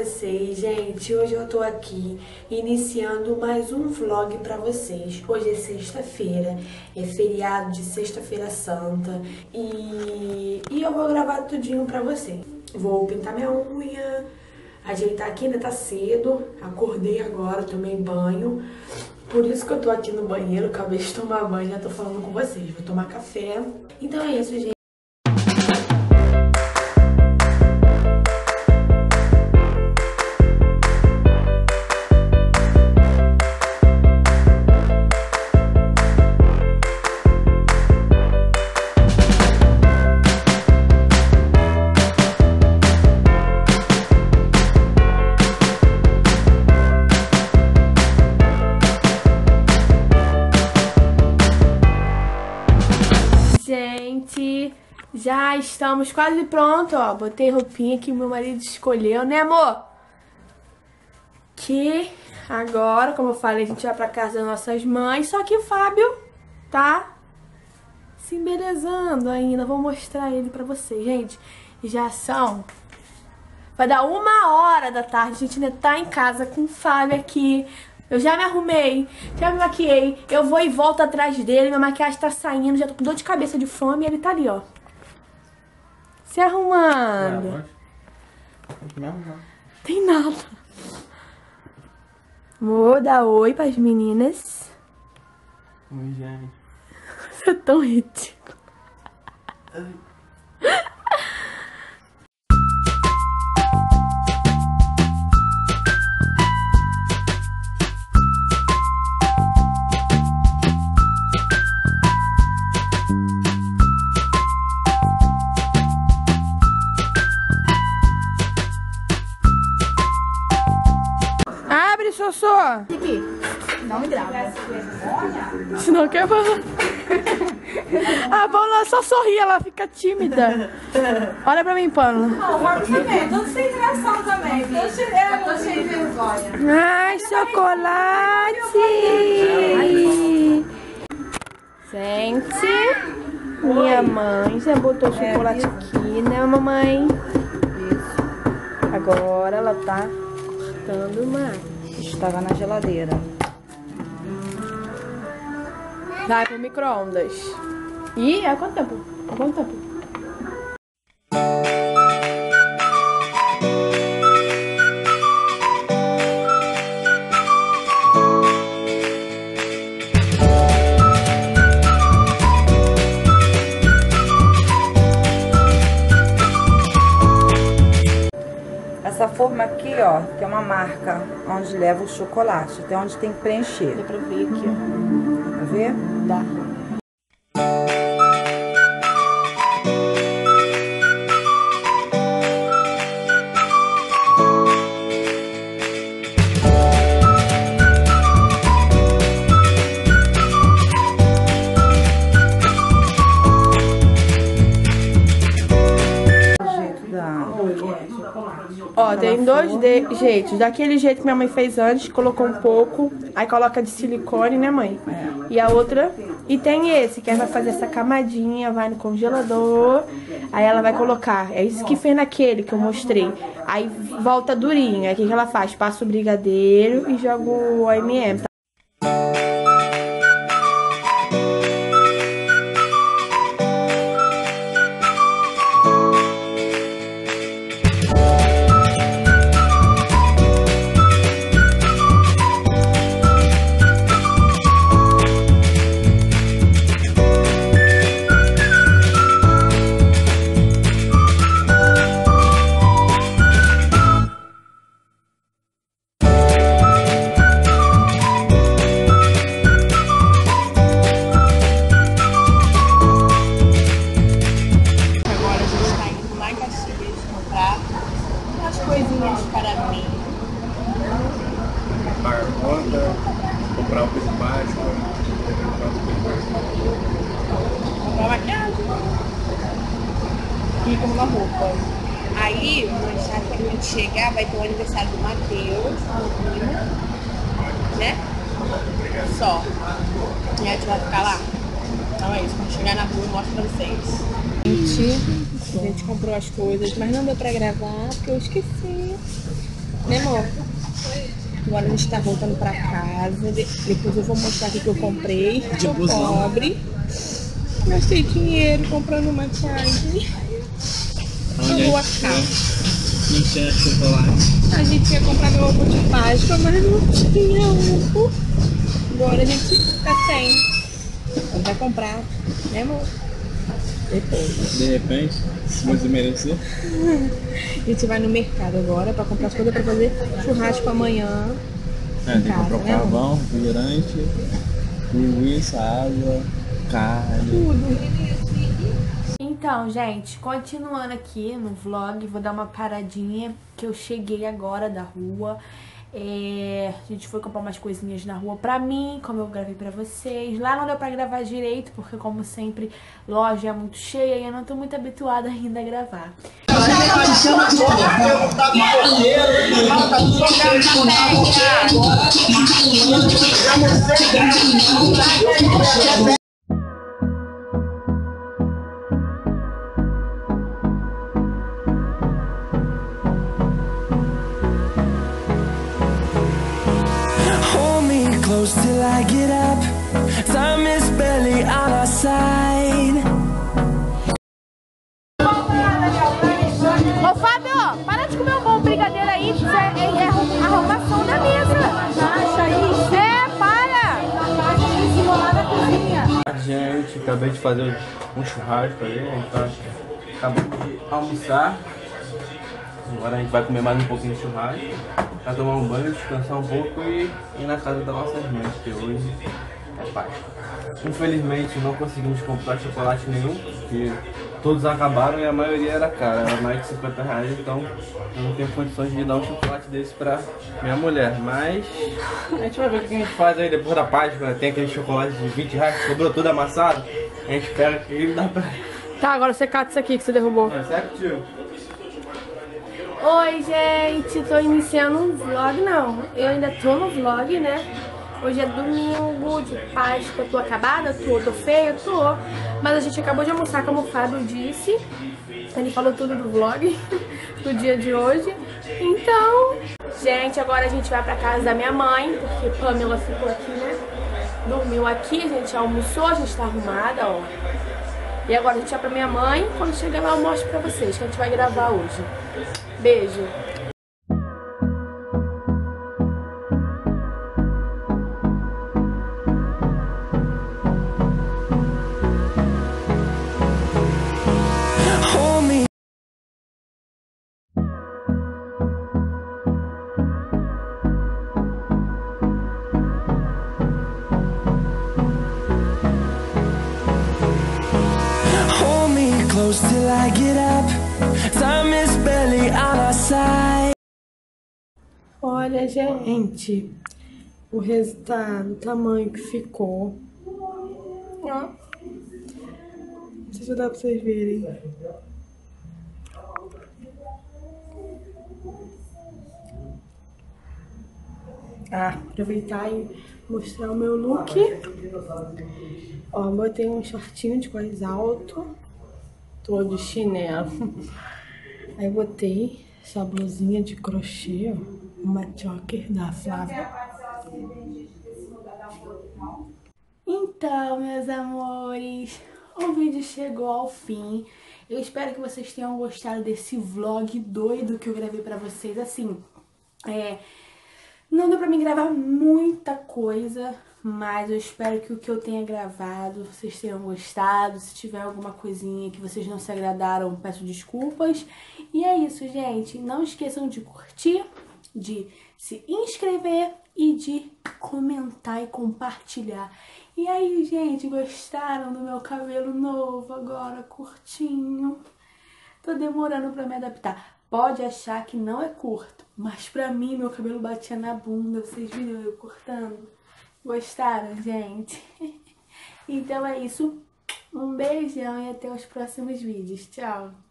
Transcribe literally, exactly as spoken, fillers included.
vocês, gente. Hoje eu tô aqui iniciando mais um vlog pra vocês. Hoje é sexta-feira, é feriado de sexta-feira santa e... e eu vou gravar tudinho pra vocês. Vou pintar minha unha, ajeitar aqui, ainda tá cedo, acordei agora, tomei banho. Por isso que eu tô aqui no banheiro, acabei de tomar banho, já tô falando com vocês. Vou tomar café. Então é isso, gente. Gente, já estamos quase prontos, ó. Botei roupinha que meu marido escolheu, né, amor? Que agora, como eu falei, a gente vai pra casa das nossas mães. Só que o Fábio tá se embelezando ainda. Vou mostrar ele pra vocês, gente. Já são... vai dar uma hora da tarde. A gente ainda tá em casa com o Fábio aqui. Eu já me arrumei, já me maquiei, eu vou e volto atrás dele, minha maquiagem tá saindo, já tô com dor de cabeça de fome e ele tá ali, ó. Se arrumando. Não, não. Tem nada. Vou dar oi pras meninas. Oi, gente. Você é tão ridículo. Abre, Sossô! Aqui. Não me grava. Senão que eu vou... A Paula só sorri, ela fica tímida. Olha pra mim, Paula. Não, o também, tô sem interação também. Tô cheio, eu tô cheio de vergonha. Ai, chocolate! Gente, minha mãe já botou chocolate aqui, né, mamãe? Isso. Agora ela tá cortando mais. Estava na geladeira. Vai pro micro-ondas. Ih, há quanto tempo? Há quanto tempo? Essa forma aqui, ó, que é uma marca onde leva o chocolate, até onde tem que preencher. Dá pra ver aqui, ó. Dá pra ver? Dá. Ó, tem dois de jeitos. Daquele jeito que minha mãe fez antes, colocou um pouco, aí coloca de silicone, né, mãe? É. E a outra... E tem esse, que ela vai fazer essa camadinha, vai no congelador, aí ela vai colocar. É isso que fez naquele que eu mostrei. Aí volta durinho. Aí o que que ela faz? Passa o brigadeiro e joga o O M M, tá? Coisinhas para mim. Pagar conta, comprar um coisa básico. Comprar maquiagem. E como uma roupa. Aí, já que a gente chegar, vai ter o aniversário do Matheus, do primo, né? Só. E a gente vai ficar lá. Então é isso, quando chegar na rua eu mostro pra vocês. Gente, a gente comprou as coisas, mas não deu pra gravar porque eu esqueci. Né, amor? Agora a gente tá voltando pra casa. Depois eu vou mostrar o que eu comprei. Tô pobre. Gastei dinheiro comprando maquiagem. Onde Na rua é cá. Não tinha chocolate. A gente ia comprar meu ovo de Páscoa, mas não tinha ovo. Agora a gente tá sem. A gente vai comprar, né, amor? Depois. De repente, você mereceu. A gente vai no mercado agora pra comprar as coisas pra fazer churrasco amanhã. É, tem que casa, comprar o né, amor? carvão, refrigerante, linguiça, água, carne. Tudo. Então, gente, continuando aqui no vlog, vou dar uma paradinha, que eu cheguei agora da rua. É, a gente foi comprar umas coisinhas na rua pra mim, como eu gravei pra vocês. Lá não deu pra gravar direito, porque como sempre, loja é muito cheia e eu não tô muito habituada ainda a gravar. Close till I get up. Time is barely on our side. Ô Fábio, para de comer um bom brigadeiro aí, isso é, é, é arrumação da mesa. Acha isso? É, para! Lá na cozinha. Gente, acabei de fazer um churrasco ali, a gente tá acabando de almoçar. Agora a gente vai comer mais um pouquinho de churrasco, pra tomar um banho, descansar um pouco e ir na casa das nossas mães, que hoje é Páscoa. Infelizmente não conseguimos comprar chocolate nenhum, porque todos acabaram e a maioria era cara, era mais de cinquenta reais, então eu não tenho condições de dar um chocolate desse pra minha mulher. Mas a gente vai ver o que a gente faz aí depois da Páscoa, tem aquele chocolate de vinte reais que sobrou todo amassado, a gente pega aquele e dá pra... Tá, agora você cata isso aqui que você derrubou. É certo, tio? Oi, gente, tô iniciando um vlog, não, eu ainda tô no vlog, né? Hoje é domingo de Páscoa, tô acabada, tô, tô feia, tô. Mas a gente acabou de almoçar, como o Fábio disse. Ele falou tudo do vlog do dia de hoje. Então, gente, agora a gente vai pra casa da minha mãe, porque Pamela ficou aqui, né? Dormiu aqui, a gente almoçou, a gente tá arrumada, ó. E agora a gente vai pra minha mãe, quando chegar lá eu mostro pra vocês, que a gente vai gravar hoje. Beijo! Close till I get up. Time is barely on our side. Olha, gente, o resultado, o tamanho que ficou. Ó. Não sei se dá pra vocês verem. Ah, aproveitar e mostrar o meu look. Ó, botei um shortinho de goles alto, todo de chinelo. Aí botei essa blusinha de crochê, ó, uma choker da Flávia. Então, meus amores, o vídeo chegou ao fim. Eu espero que vocês tenham gostado desse vlog doido que eu gravei pra vocês. Assim, é... não deu pra mim gravar muita coisa, mas eu espero que o que eu tenha gravado vocês tenham gostado. Se tiver alguma coisinha que vocês não se agradaram, peço desculpas. E é isso, gente. Não esqueçam de curtir, de se inscrever e de comentar e compartilhar. E aí, gente, gostaram do meu cabelo novo agora, curtinho? Tô demorando pra me adaptar. Pode achar que não é curto, mas pra mim meu cabelo batia na bunda. Vocês viram eu cortando? Gostaram, gente? Então é isso. Um beijão e até os próximos vídeos. Tchau!